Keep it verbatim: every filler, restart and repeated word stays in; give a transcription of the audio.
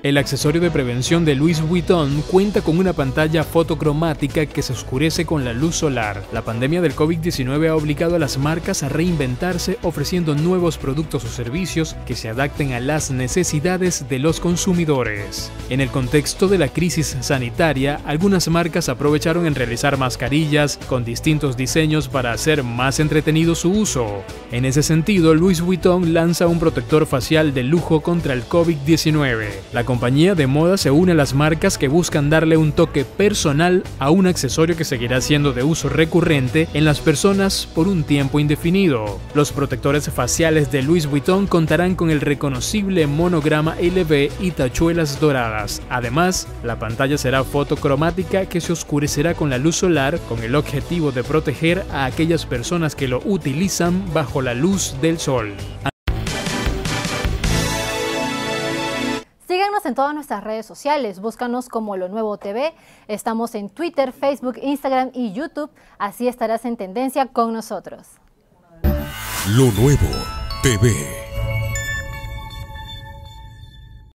El accesorio de prevención de Louis Vuitton cuenta con una pantalla fotocromática que se oscurece con la luz solar. La pandemia del COVID diecinueve ha obligado a las marcas a reinventarse ofreciendo nuevos productos o servicios que se adapten a las necesidades de los consumidores. En el contexto de la crisis sanitaria, algunas marcas aprovecharon en realizar mascarillas con distintos diseños para hacer más entretenido su uso. En ese sentido, Louis Vuitton lanza un protector facial de lujo contra el COVID diecinueve. La La compañía de moda se une a las marcas que buscan darle un toque personal a un accesorio que seguirá siendo de uso recurrente en las personas por un tiempo indefinido. Los protectores faciales de Louis Vuitton contarán con el reconocible monograma L V y tachuelas doradas. Además, la pantalla será fotocromática que se oscurecerá con la luz solar con el objetivo de proteger a aquellas personas que lo utilizan bajo la luz del sol. Síguenos en todas nuestras redes sociales, búscanos como Lo Nuevo T V, estamos en Twitter, Facebook, Instagram y YouTube, así estarás en tendencia con nosotros. Lo Nuevo T V.